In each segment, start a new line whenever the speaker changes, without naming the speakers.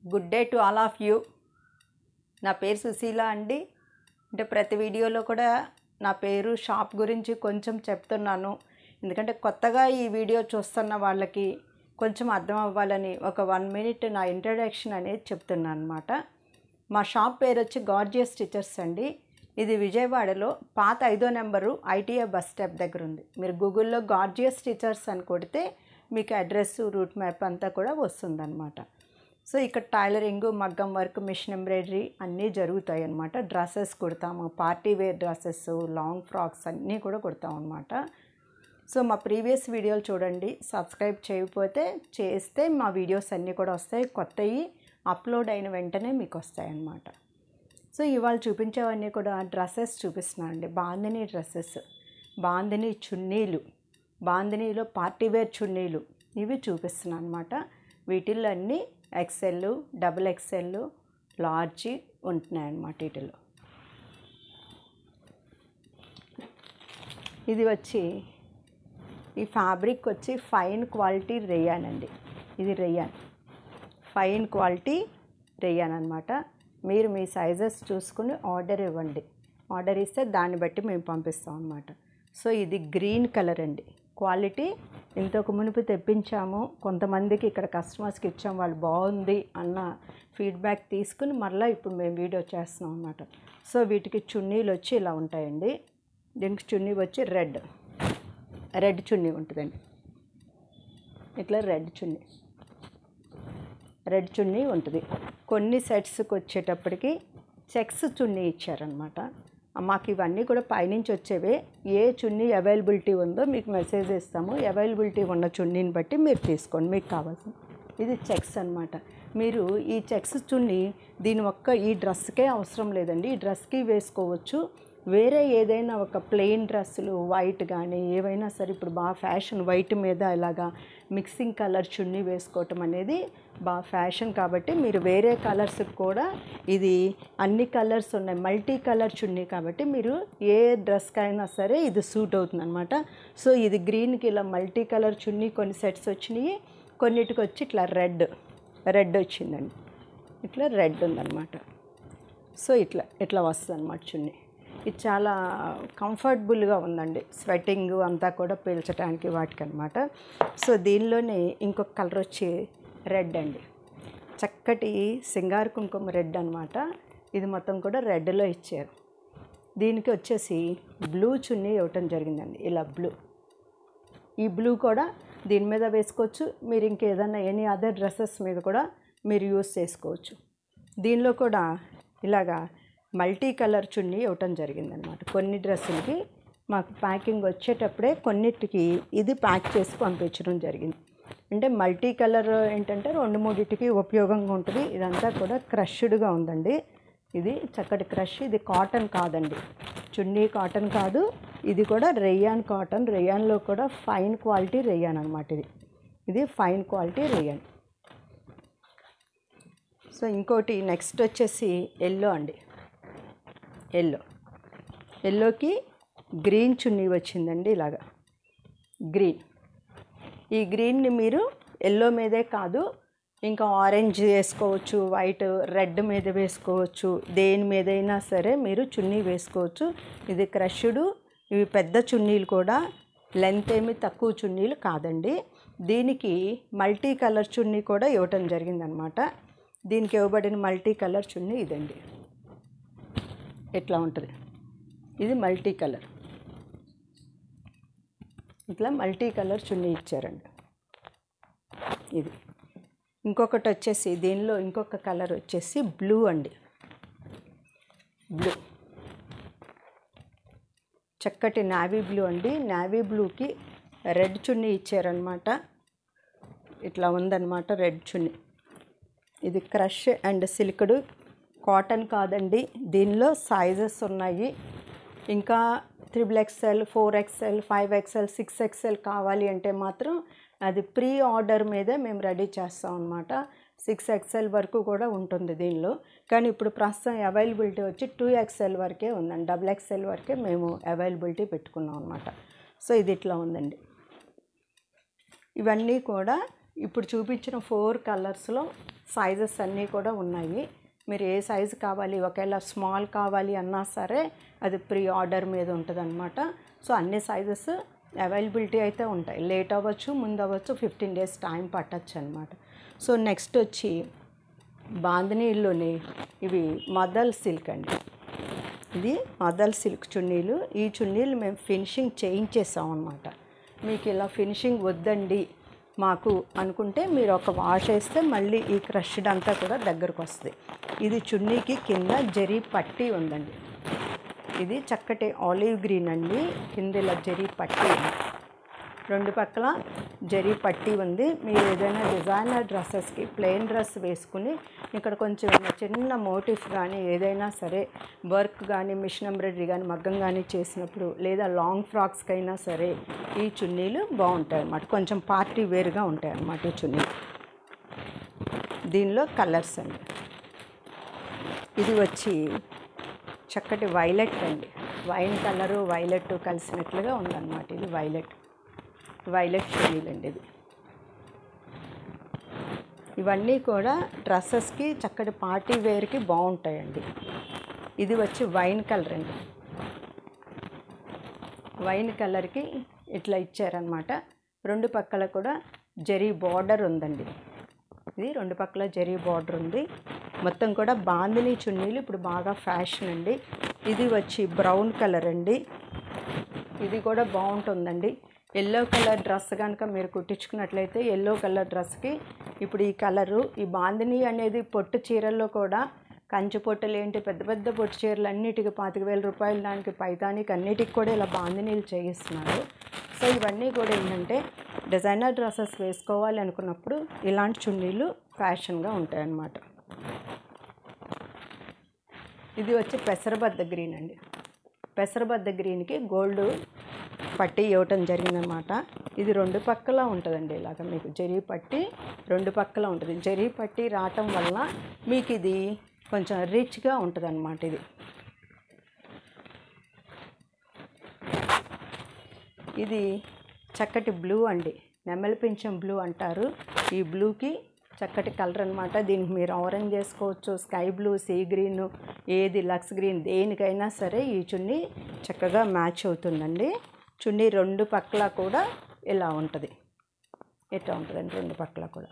Good day to all of you. నా పేరు సుశీల అండి. అంటే ప్రతి వీడియోలో కూడా నా పేరు షాప్ గురించి కొంచెం చెప్తున్నాను. ఎందుకంటే కొత్తగా ఈ వీడియో చూస్తున్న వాళ్ళకి కొంచెం అర్థం అవ్వాలని ఒక 1 మినిట్ నా ఇంట్రడక్షన్ అనేది చెప్తున్నాను అనమాట. మా షాప్ పేరు వచ్చి గార్జియస్ స్టిచర్స్ అండి. ఇది విజయవాడలో పాత 5వ నెంబరు ఐటీఐ బస్ స్టాప్ దగ్గర ఉంది. మీరు గూగుల్లో గార్జియస్ స్టిచర్స్ అని కొడితే మీకు అడ్రస్, రూట్ మ్యాప్ అంతా కూడా వస్తుందన్నమాట. సో ఇక్కడ టైలరింగ్, మగ్గం వర్క్, మిషన్ ఎంబ్రాయిడరీ అన్నీ జరుగుతాయి అన్నమాట. డ్రెస్సెస్ కుడతాము, party wear dresses, long frocks అన్నీ కూడా కుడతాం అన్నమాట. సో మా ప్రీవియస్ వీడియోలు చూడండి. సబ్స్క్రైబ్ చేయకపోతే చేస్తే మా వీడియోస్ అన్నీ కూడా వస్తాయి. కొత్తవి అప్లోడ్ అయిన వెంటనే మీకు వస్తాయి అన్నమాట. సో ఇవాళ చూపించేవన్నీ కూడా డ్రెస్సెస్ చూపిస్తున్నాను అండి. బాందినీ డ్రెస్సెస్, బాందినీ చున్నీలు, బాందినీలో పార్టీ వేర్ చున్నీలు ఇవి చూపిస్తున్నాను అనమాట. వీటిల్లో అన్నీ XL, XXL, లార్జ్ ఉంటున్నాయి అన్నమాట. వీటిలో ఇది వచ్చి ఈ ఫ్యాబ్రిక్ వచ్చి ఫైన్ క్వాలిటీ రేయాన్ అండి. ఇది రేయాన్, ఫైన్ క్వాలిటీ రేయాన్ అనమాట. మీరు మీ సైజెస్ చూసుకుని ఆర్డర్ ఇవ్వండి. ఆర్డర్ ఇస్తే దాన్ని బట్టి మేము పంపిస్తాం అన్నమాట. సో ఇది గ్రీన్ కలర్ అండి. క్వాలిటీ ఇంతకు మునుపు తెప్పించాము, కొంతమందికి ఇక్కడ కస్టమర్స్కి ఇచ్చాము, వాళ్ళు బాగుంది అన్న ఫీడ్బ్యాక్ తీసుకుని మళ్ళీ ఇప్పుడు మేము వీడియో చేస్తున్నాం అన్నమాట. సో వీటికి చున్నీలు వచ్చి ఇలా ఉంటాయండి. దీనికి చున్నీ వచ్చి రెడ్ చున్నీ ఉంటుందండి. ఇట్లా రెడ్ చున్నీ ఉంటుంది. కొన్ని సెట్స్కి వచ్చేటప్పటికి చెక్స్ చున్నీ ఇచ్చారనమాట. మాకు ఇవన్నీ కూడా పైనుంచి వచ్చేవే. ఏ చున్నీ అవైలబిలిటీ ఉందో మీకు మెసేజ్ ఇస్తాము. అవైలబిలిటీ ఉన్న చున్నీని బట్టి మీరు తీసుకోండి మీకు కావాల్సింది. ఇది చెక్స్ అనమాట. మీరు ఈ చెక్స్ చున్నీ ఈ డ్రెస్కే అవసరం లేదండి. ఈ డ్రెస్కి వేసుకోవచ్చు. వేరే ఏదైనా ఒక ప్లెయిన్ డ్రెస్సులు వైట్ కానీ ఏవైనా సరే, ఇప్పుడు బాగా ఫ్యాషన్ వైట్ మీద ఇలాగా మిక్సింగ్ కలర్ చున్నీ వేసుకోవటం అనేది బాగా ఫ్యాషన్. కాబట్టి మీరు వేరే కలర్స్కి కూడా ఇది అన్ని కలర్స్ ఉన్నాయి, మల్టీ కలర్ చున్నీ కాబట్టి మీరు ఏ డ్రెస్కైనా సరే ఇది సూట్ అవుతుంది అనమాట. సో ఇది గ్రీన్కి ఇలా మల్టీ కలర్ చున్నీ కొన్ని సెట్స్ వచ్చినాయి. కొన్నిటికి వచ్చి ఇట్లా రెడ్ వచ్చిందండి. ఇట్లా రెడ్ ఉందన్నమాట. సో ఇట్లా వస్తుంది అన్నమాట చున్నీ. ఇది చాలా కంఫర్టబుల్గా ఉందండి. స్వెట్టింగ్ అంతా కూడా పీల్చడానికి వాటికి అనమాట. సో దీనిలోనే ఇంకొక కలర్ వచ్చి రెడ్ అండి. చక్కటి సింగారు కుంకుమ రెడ్ అనమాట. ఇది మొత్తం కూడా రెడ్లో ఇచ్చారు. దీనికి వచ్చేసి బ్లూ చున్నీ ఇవ్వటం జరిగిందండి. ఇలా ఈ బ్లూ కూడా దీని మీద వేసుకోవచ్చు. మీరు ఇంకేదన్నా ఎనీ అదర్ డ్రెస్సెస్ మీద కూడా మీరు యూస్ చేసుకోవచ్చు. దీనిలో కూడా ఇలాగా మల్టీ కలర్ చున్నీ ఇవ్వటం జరిగిందనమాట. కొన్ని డ్రెస్సులకి మాకు ప్యాకింగ్ వచ్చేటప్పుడే కొన్నిటికి ఇది ప్యాక్ చేసి పంపించడం జరిగింది. అంటే మల్టీ కలర్ ఏంటంటే 2-3టికి ఉపయోగంగా ఉంటుంది. ఇదంతా కూడా క్రష్డ్గా ఉందండి. ఇది చక్కటి క్రష్. ఇది కాటన్ కాదండి, చున్నీ కాటన్ కాదు. ఇది కూడా రేయాన్ కాటన్. రేయాన్లో కూడా ఫైన్ క్వాలిటీ రేయాన్ అనమాట. ఇది ఫైన్ క్వాలిటీ రేయాన్. సో ఇంకోటి నెక్స్ట్ వచ్చేసి ఎల్లో అండి. ఎల్లోకి గ్రీన్ చున్నీ వచ్చిందండి. ఇలాగా గ్రీన్. ఈ గ్రీన్ని మీరు ఎల్లో మీదే కాదు, ఇంకా ఆరెంజ్ వేసుకోవచ్చు, వైట్, రెడ్ మీద వేసుకోవచ్చు. దేని మీదైనా సరే మీరు చున్నీ వేసుకోవచ్చు. ఇది క్రష్డ్. ఇవి పెద్ద చున్నీలు కూడా, లెంత్ ఏమి తక్కువ చున్నీలు కాదండి. దీనికి మల్టీ కలర్ చున్నీ కూడా ఇవ్వటం జరిగిందనమాట. దీనికి ఇవ్వబడిన మల్టీ కలర్ చున్నీ ఇదండి. ఇట్లా ఉంటుంది. ఇది మల్టీ కలర్. ఇట్లా మల్టీ కలర్ చున్నీ ఇచ్చారండి. ఇది ఇంకొకటి వచ్చేసి దీనిలో ఇంకొక కలర్ వచ్చేసి బ్లూ అండి. చక్కటి నావీ బ్లూ అండి. నావీ బ్లూకి రెడ్ చున్నీ ఇచ్చారనమాట. ఇట్లా ఉందన్నమాట రెడ్ చున్నీ. ఇది క్రష్ అండ్ సిల్క్డ్, కాటన్ కాదండి. దీనిలో సైజెస్ ఉన్నాయి. ఇంకా 3XL, 4XL, 5XL, 6XL కావాలి అంటే మాత్రం అది ప్రీ ఆర్డర్ మీదే మేము రెడీ చేస్తాం అన్నమాట. 6XL వరకు కూడా ఉంటుంది దీనిలో. కానీ ఇప్పుడు ప్రస్తుతం అవైలబిలిటీ వచ్చి 2XL వరకే ఉందండి. XXL వరకే మేము అవైలబిలిటీ పెట్టుకున్నాం అన్నమాట. సో ఇది ఇట్లా ఉందండి. ఇవన్నీ కూడా ఇప్పుడు చూపించిన 4 కలర్స్లో సైజెస్ అన్నీ కూడా ఉన్నాయి. మీరు ఏ సైజు కావాలి, ఒకవేళ స్మాల్ కావాలి అన్నా సరే అది ప్రీ ఆర్డర్ మీద ఉంటుందన్నమాట. సో అన్ని సైజెస్ అవైలబిలిటీ అయితే ఉంటాయి. లేట్ అవ్వచ్చు, ముందు అవ్వచ్చు, 15 days టైం పట్టచ్చు అనమాట. సో నెక్స్ట్ వచ్చి బాందినీల్లోని ఇవి మదల్ సిల్క్ అండి. ఇది మదల్ సిల్క్ చున్నీలు. ఈ చున్నీలు మేము ఫినిషింగ్ చేయించేసాం అన్నమాట. మీకు ఇలా ఫినిషింగ్ వద్దండి మాకు అనుకుంటే మీరు ఒక వాష్ వేస్తే మళ్ళీ ఈ క్రష్డ్ అంతా కూడా దగ్గరకు వస్తుంది. ఇది చున్నీకి కింద జరీ పట్టీ ఉందండి. ఇది చక్కటి ఆలివ్ గ్రీన్ అండి. కింద ఇలా జరీ పట్టీ ఉంది, 2 పక్కల జరీ పట్టీ ఉంది. మీరు ఏదైనా డిజైనర్ డ్రెస్సెస్కి ప్లెయిన్ డ్రెస్ వేసుకుని ఇక్కడ కొంచెం చిన్న మోటిఫ్ కానీ ఏదైనా సరే వర్క్ కానీ మిషన్ ఎంబ్రాయిడరీ కానీ మగ్గం కానీ చేసినప్పుడు లేదా లాంగ్ ఫ్రాక్స్కి అయినా సరే ఈ చున్నీలు బాగుంటాయి అన్నమాట. కొంచెం పార్టీ వేర్గా ఉంటాయి అన్నమాట ఈ చున్నీలు. దీనిలో కలర్స్ అండి. ఇది వచ్చి చక్కటి వైలెట్ అండి. వైన్ కలరు వైలెట్ కలిసినట్లుగా ఉందన్నమాట. ఇది వైలెట్ చున్నీలు అండి. ఇవన్నీ కూడా డ్రెస్సెస్కి చక్కటి పార్టీ వేర్కి బాగుంటాయండి. ఇది వచ్చి వైన్ కలర్ అండి. వైన్ కలర్కి ఇట్లా ఇచ్చారనమాట. 2 పక్కల కూడా జరీ బార్డర్ ఉందండి. ఇది 2 పక్కల జరీ బార్డర్ ఉంది. మొత్తం కూడా బాందినీ చున్నీలు ఇప్పుడు బాగా ఫ్యాషన్ అండి. ఇది వచ్చి బ్రౌన్ కలర్ అండి. ఇది కూడా బాగుంటుందండి. ఎల్లో కలర్ డ్రెస్ కనుక మీరు కుట్టించుకున్నట్లయితే ఎల్లో కలర్ డ్రెస్కి ఇప్పుడు ఈ కలరు, ఈ బాందినీ అనేది పొట్టు చీరల్లో కూడా కంచి పొట్టులు ఏంటి పెద్ద పెద్ద పొట్టు చీరలు అన్నిటికీ 25,000 రూపాయలు, దానికి పైతానికి అన్నిటికి కూడా ఇలా బాందినీలు చేయిస్తున్నారు. సో ఇవన్నీ కూడా ఏంటంటే డిజైనర్ డ్రెస్సెస్ వేసుకోవాలి అనుకున్నప్పుడు ఇలాంటి చున్నీలు ఫ్యాషన్గా ఉంటాయన్నమాట. ఇది వచ్చి పెసరబద్ద గ్రీన్ అండి. పెసరబద్ద గ్రీన్కి గోల్డ్ పట్టీ ఇవ్వటం జరిగిందనమాట. ఇది 2 పక్కల ఉంటుందండి. ఇలాగ మీకు జరీ పట్టీ 2 పక్కల ఉంటుంది. జరీ పట్టీ రావటం వల్ల మీకు ఇది కొంచెం రిచ్గా ఉంటుంది అన్నమాట. ఇది చక్కటి బ్లూ అండి. నెమలి పింఛం బ్లూ అంటారు. ఈ బ్లూకి చక్కటి కలర్ అనమాట. దీనికి మీరు ఆరెంజ్ చేసుకోవచ్చు, స్కై బ్లూ, సీ గ్రీన్, ఏది లక్స్ గ్రీన్, దేనికైనా సరే ఈ చున్నీ చక్కగా మ్యాచ్ అవుతుందండి. చున్నీ 2 పక్కల కూడా ఇలా ఉంటుంది. ఎట్లా ఉంటుందండి 2 పక్కల కూడా.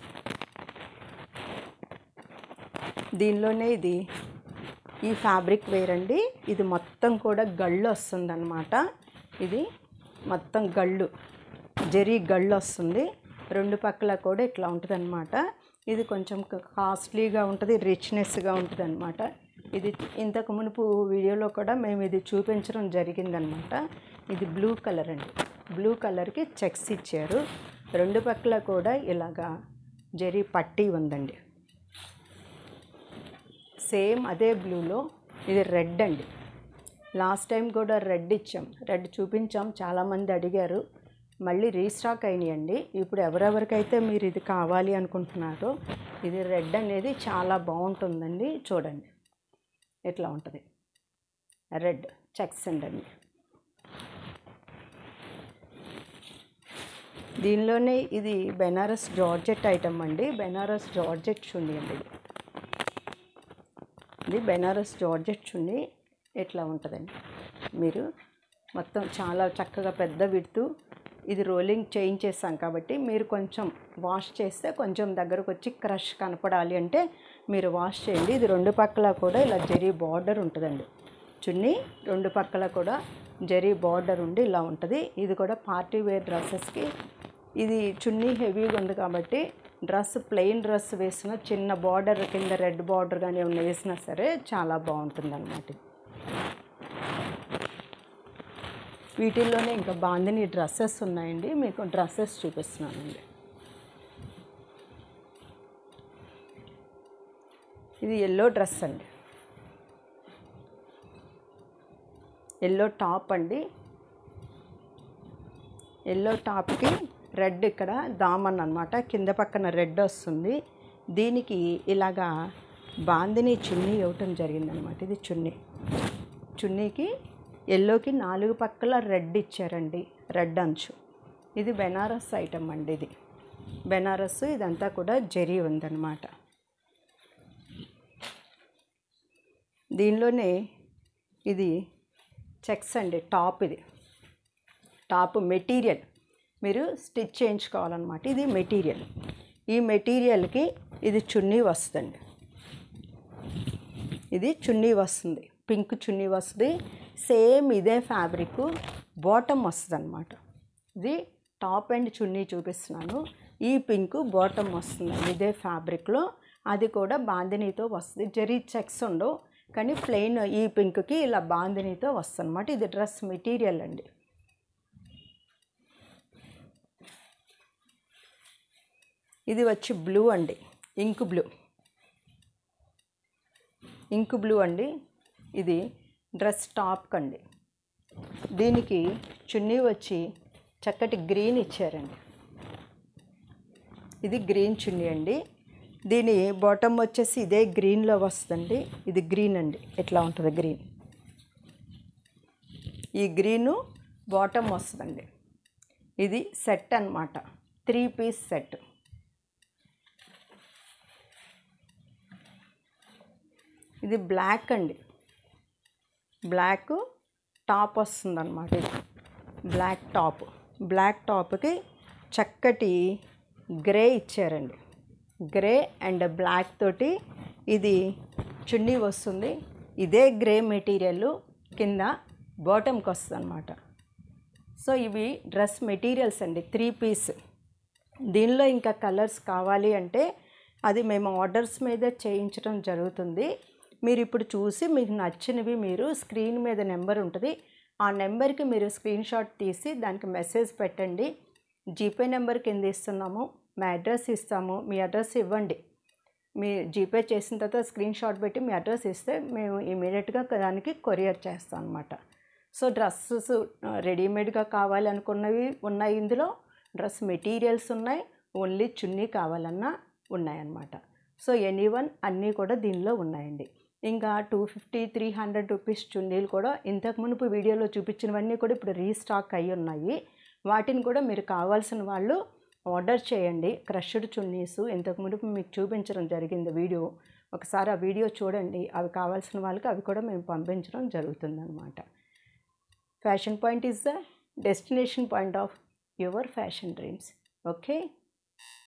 దీనిలోనే ఇది ఈ ఫ్యాబ్రిక్ వేర్ అండి. ఇది మొత్తం కూడా గళ్ళు వస్తుందన్నమాట. ఇది మొత్తం గళ్ళు, జరీ గళ్ళు వస్తుంది. 2 పక్కల కూడా ఇట్లా ఉంటుంది అనమాట. ఇది కొంచెం కాస్ట్లీగా ఉంటుంది, రిచ్నెస్గా ఉంటుంది అనమాట. ఇది ఇంతకు మునుపు వీడియోలో కూడా మేము ఇది చూపించడం జరిగిందనమాట. ఇది బ్లూ కలర్ అండి. బ్లూ కలర్కి చెక్స్ ఇచ్చారు. 2 పక్కల కూడా ఇలాగా జరీ పట్టీ ఉందండి. సేమ్ అదే బ్లూలో ఇది రెడ్ అండి. లాస్ట్ టైం కూడా రెడ్ ఇచ్చాం, రెడ్ చూపించాం, చాలామంది అడిగారు. మళ్ళీ రీస్టాక్ అయినాయండి. ఇప్పుడు ఎవరెవరికైతే మీరు ఇది కావాలి అనుకుంటున్నారో ఇది రెడ్ అనేది చాలా బాగుంటుందండి. చూడండి ఎట్లా ఉంటుంది. రెడ్ చెక్స్ అండి. దీనిలోనే ఇది బెనారస్ జార్జెట్ ఐటమ్ అండి. బెనారస్ జార్జెట్ చున్నీ అండి. ఇది బెనారస్ జార్జెట్ చున్నీ ఎట్లా ఉంటుందండి. మీరు మొత్తం చాలా చక్కగా పెద్ద విడ్తు. ఇది రోలింగ్ చేయించేస్తాం కాబట్టి మీరు కొంచెం వాష్ చేస్తే కొంచెం దగ్గరకు వచ్చి క్రష్ కనపడాలి అంటే మీరు వాష్ చేయండి. ఇది 2 పక్కల కూడా ఇలా జరీ బార్డర్ ఉంటుందండి. చున్నీ 2 పక్కల కూడా జరీ బార్డర్ ఉండి ఇలా ఉంటుంది. ఇది కూడా పార్టీ వేర్ డ్రెస్సెస్కి ఇది చున్నీ హెవీగా ఉంది కాబట్టి డ్రెస్ ప్లెయిన్ డ్రెస్ వేసిన చిన్న బార్డర్ కింద రెడ్ బార్డర్ కానీ ఏమైనా వేసినా సరే చాలా బాగుంటుంది అన్నమాట. వీటిల్లోనే ఇంకా బాందినీ డ్రెస్సెస్ ఉన్నాయండి. మీకు డ్రెస్సెస్ చూపిస్తున్నానండి. ఇది ఎల్లో డ్రెస్ అండి. ఎల్లో టాప్ అండి. ఎల్లో టాప్కి రెడ్ ఇక్కడ దామన్ అన్నమాట. కింద పక్కన రెడ్ వస్తుంది. దీనికి ఇలాగా బాందినీ చున్నీ ఇవ్వటం జరిగిందనమాట. ఇది చున్నీకి ఎల్లోకి 4 పక్కల రెడ్ ఇచ్చారండి, రెడ్ అంచు. ఇది బెనారస్ ఐటమ్ అండి. ఇది బెనారస్, ఇదంతా కూడా జరీ ఉందన్నమాట. దీనిలోనే ఇది చెక్స్ అండి, టాప్. ఇది టాప్ మెటీరియల్ మీరు స్టిచ్ చేయించుకోవాలన్నమాట. ఇది మెటీరియల్. ఈ మెటీరియల్కి ఇది చున్నీ వస్తుందండి. ఇది చున్నీ వస్తుంది, పింక్ చున్నీ వస్తుంది. సేమ్ ఇదే ఫ్యాబ్రిక్ బాటమ్ వస్తుంది అన్నమాట. ఇది టాప్ అండ్ చున్నీ చూపిస్తున్నాను. ఈ పింక్ బాటమ్ వస్తుంది ఇదే ఫ్యాబ్రిక్లో. అది కూడా బాందినీతో వస్తుంది. జరీ చెక్స్ ఉండవు కానీ ప్లెయిన్ ఈ పింక్కి ఇలా బాందినీతో వస్తుంది అన్నమాట. ఇది డ్రెస్ మెటీరియల్ అండి. ఇది వచ్చి బ్లూ అండి, ఇంక్ బ్లూ. ఇంక్ బ్లూ అండి. ఇది డ్రెస్ టాప్ కండి. దీనికి చున్నీ వచ్చి చక్కటి గ్రీన్ ఇచ్చారండి. ఇది గ్రీన్ చున్నీ అండి. దీని బాటమ్ వచ్చేసి ఇదే గ్రీన్లో వస్తుందండి. ఇది గ్రీన్ అండి, ఎట్లా ఉంటుంది గ్రీన్. ఈ గ్రీను బాటమ్ వస్తుందండి. ఇది సెట్ అన్నమాట, 3 పీస్ సెట్. ఇది బ్లాక్ అండి, బ్లాక్ టాప్ వస్తుందన్నమాట. ఇది బ్లాక్ టాప్. బ్లాక్ టాప్కి చక్కటి గ్రే ఇచ్చారండి. గ్రే అండ్ బ్లాక్ తోటి ఇది చున్నీ వస్తుంది. ఇదే గ్రే మెటీరియల్ కింద బాటమ్కి వస్తుంది అన్నమాట. సో ఇవి డ్రెస్ మెటీరియల్స్ అండి, 3 పీస్. దీనిలో ఇంకా కలర్స్ కావాలి అంటే అది మేము ఆర్డర్స్ మీద చేయించడం జరుగుతుంది. మీరు ఇప్పుడు చూసి మీకు నచ్చినవి మీరు స్క్రీన్ మీద నెంబర్ ఉంటుంది, ఆ నెంబర్కి మీరు స్క్రీన్ షాట్ తీసి దానికి మెసేజ్ పెట్టండి. జీపే నెంబర్ కింద ఇస్తున్నాము, మా అడ్రస్ ఇస్తాము. మీ అడ్రస్ ఇవ్వండి. మీ జీపే చేసిన తర్వాత స్క్రీన్ షాట్ పెట్టి మీ అడ్రస్ ఇస్తే మేము ఇమీడియట్గా దానికి కొరియర్ చేస్తాం అన్నమాట. సో డ్రెస్సెస్ రెడీమేడ్గా కావాలనుకున్నవి ఉన్నాయి, ఇందులో డ్రెస్ మెటీరియల్స్ ఉన్నాయి, ఓన్లీ చున్నీ కావాలన్నా ఉన్నాయన్నమాట. సో ఎనీవన్ అన్నీ కూడా దీనిలో ఉన్నాయండి. ఇంకా 250-300 రూపీస్ చున్నీలు కూడా ఇంతకు మునుపు వీడియోలో చూపించినవన్నీ కూడా ఇప్పుడు రీస్టాక్ అయ్యి ఉన్నాయి. వాటిని కూడా మీరు కావాల్సిన వాళ్ళు ఆర్డర్ చేయండి. క్రష్డ్ చున్నీస్ ఇంతకు మునుపు మీకు చూపించడం జరిగింది వీడియో. ఒకసారి ఆ వీడియో చూడండి. అవి కావాల్సిన వాళ్ళకి అవి కూడా మేము పంపించడం జరుగుతుందన్నమాట. Fashion point is the destination point of your fashion dreams. Okay.